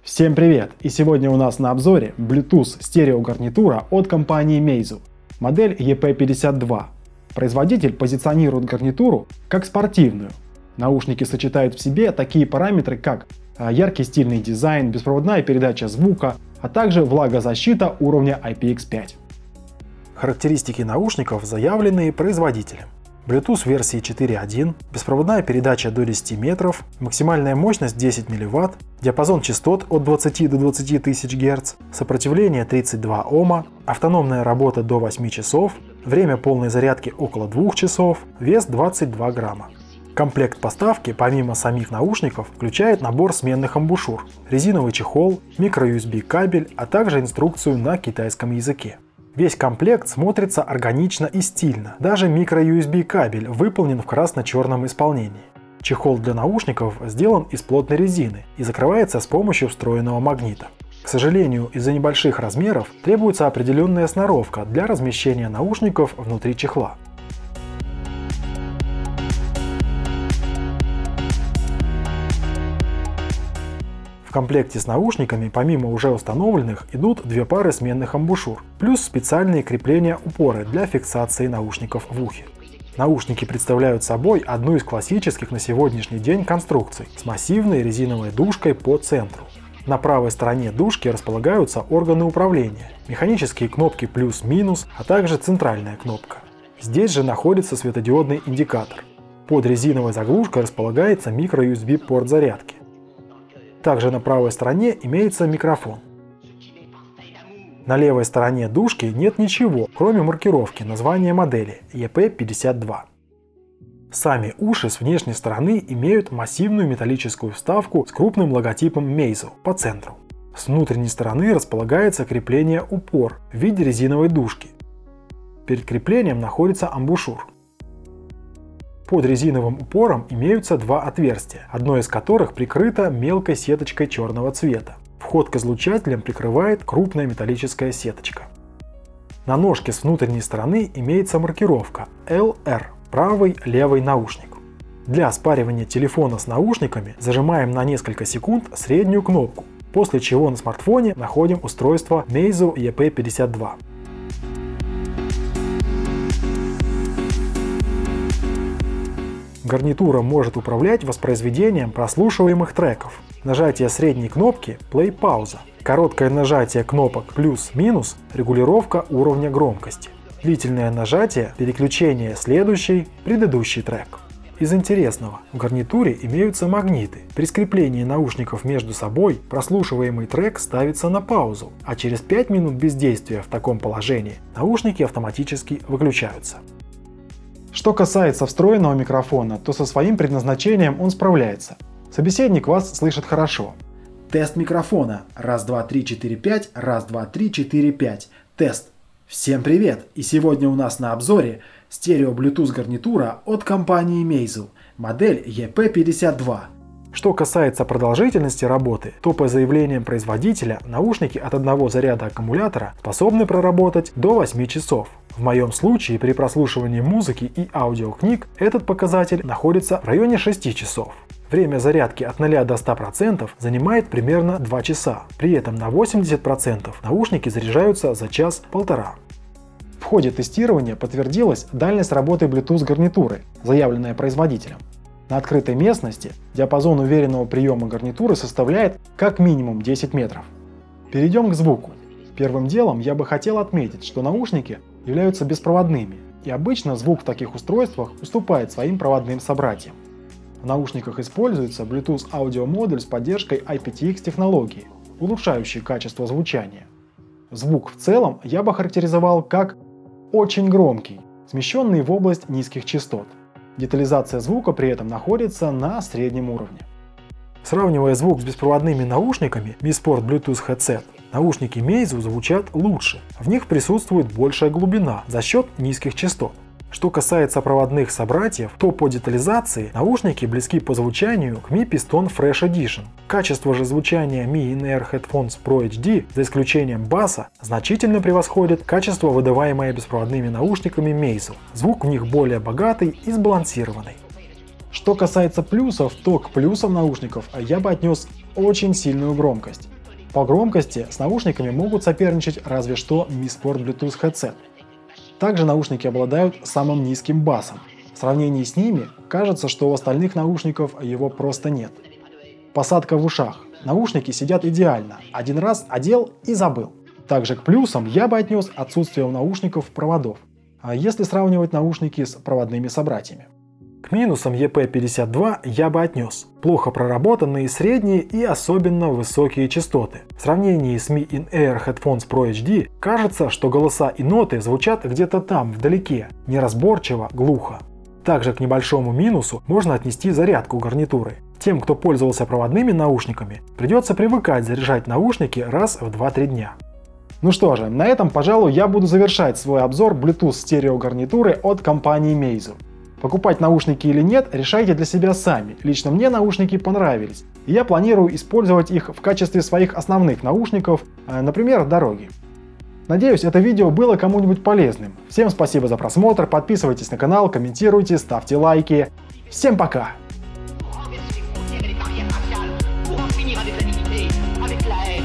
Всем привет! И сегодня у нас на обзоре Bluetooth стереогарнитура от компании Meizu, модель EP52. Производитель позиционирует гарнитуру как спортивную. Наушники сочетают в себе такие параметры, как яркий стильный дизайн, беспроводная передача звука, а также влагозащита уровня IPX5. Характеристики наушников заявленные производителем. Bluetooth версии 4.1, беспроводная передача до 10 метров, максимальная мощность 10 мВт, диапазон частот от 20 до 20 тысяч Гц, сопротивление 32 Ома, автономная работа до 8 часов, время полной зарядки около 2 часов, вес 22 грамма. Комплект поставки, помимо самих наушников, включает набор сменных амбушюр, резиновый чехол, micro-USB кабель, а также инструкцию на китайском языке. Весь комплект смотрится органично и стильно, даже micro-USB кабель выполнен в красно-черном исполнении. Чехол для наушников сделан из плотной резины и закрывается с помощью встроенного магнита. К сожалению, из-за небольших размеров требуется определенная сноровка для размещения наушников внутри чехла. В комплекте с наушниками, помимо уже установленных, идут две пары сменных амбушюр, плюс специальные крепления-упоры для фиксации наушников в ухе. Наушники представляют собой одну из классических на сегодняшний день конструкций с массивной резиновой дужкой по центру. На правой стороне дужки располагаются органы управления, механические кнопки плюс-минус, а также центральная кнопка. Здесь же находится светодиодный индикатор. Под резиновой заглушкой располагается micro-USB порт зарядки. Также на правой стороне имеется микрофон. На левой стороне дужки нет ничего, кроме маркировки названия модели EP52. Сами уши с внешней стороны имеют массивную металлическую вставку с крупным логотипом Meizu по центру. С внутренней стороны располагается крепление-упор в виде резиновой дужки. Перед креплением находится амбушюр. Под резиновым упором имеются два отверстия, одно из которых прикрыто мелкой сеточкой черного цвета. Вход к излучателям прикрывает крупная металлическая сеточка. На ножке с внутренней стороны имеется маркировка LR – правый-левый наушник. Для спаривания телефона с наушниками зажимаем на несколько секунд среднюю кнопку, после чего на смартфоне находим устройство Meizu EP52. Гарнитура может управлять воспроизведением прослушиваемых треков. Нажатие средней кнопки – play-пауза. Короткое нажатие кнопок плюс-минус – регулировка уровня громкости. Длительное нажатие – переключение следующий, предыдущий трек. Из интересного, в гарнитуре имеются магниты. При скреплении наушников между собой прослушиваемый трек ставится на паузу, а через 5 минут бездействия в таком положении наушники автоматически выключаются. Что касается встроенного микрофона, то со своим предназначением он справляется. Собеседник вас слышит хорошо. Тест микрофона. Раз, два, три, четыре, пять. Раз, два, три, четыре, пять. Тест. Всем привет! И сегодня у нас на обзоре стерео Bluetooth гарнитура от компании Meizu, модель EP52. Что касается продолжительности работы, то по заявлениям производителя наушники от одного заряда аккумулятора способны проработать до 8 часов. В моем случае при прослушивании музыки и аудиокниг этот показатель находится в районе 6 часов. Время зарядки от 0 до 100% занимает примерно 2 часа, при этом на 80% наушники заряжаются за час-полтора. В ходе тестирования подтвердилась дальность работы Bluetooth гарнитуры, заявленная производителем. На открытой местности диапазон уверенного приема гарнитуры составляет как минимум 10 метров. Перейдем к звуку. Первым делом я бы хотел отметить, что наушники являются беспроводными, и обычно звук в таких устройствах уступает своим проводным собратьям. В наушниках используется Bluetooth аудиомодуль с поддержкой IPTX технологии, улучшающей качество звучания. Звук в целом я бы характеризовал как очень громкий, смещенный в область низких частот. Детализация звука при этом находится на среднем уровне. Сравнивая звук с беспроводными наушниками Mi Sport Bluetooth Headset, наушники Meizu звучат лучше, в них присутствует большая глубина за счет низких частот. Что касается проводных собратьев, то по детализации наушники близки по звучанию к Mi Piston Fresh Edition. Качество же звучания Mi In-Ear Headphones Pro HD, за исключением баса, значительно превосходит качество, выдаваемое беспроводными наушниками Meizu. Звук в них более богатый и сбалансированный. Что касается плюсов, то к плюсам наушников я бы отнес очень сильную громкость. По громкости с наушниками могут соперничать разве что Mi Sport Bluetooth Headset. Также наушники обладают самым низким басом. В сравнении с ними кажется, что у остальных наушников его просто нет. Посадка в ушах. Наушники сидят идеально. Один раз одел и забыл. Также к плюсам я бы отнес отсутствие у наушников проводов, если сравнивать наушники с проводными собратьями. К минусам EP52 я бы отнес плохо проработанные средние и особенно высокие частоты. В сравнении с Mi In-Ear Headphones Pro HD кажется, что голоса и ноты звучат где-то там, вдалеке, неразборчиво, глухо. Также к небольшому минусу можно отнести зарядку гарнитуры. Тем, кто пользовался проводными наушниками, придется привыкать заряжать наушники раз в 2-3 дня. Ну что же, на этом, пожалуй, я буду завершать свой обзор Bluetooth стерео гарнитуры от компании Meizu. Покупать наушники или нет, решайте для себя сами. Лично мне наушники понравились, и я планирую использовать их в качестве своих основных наушников, например, в дороге. Надеюсь, это видео было кому-нибудь полезным. Всем спасибо за просмотр, подписывайтесь на канал, комментируйте, ставьте лайки. Всем пока!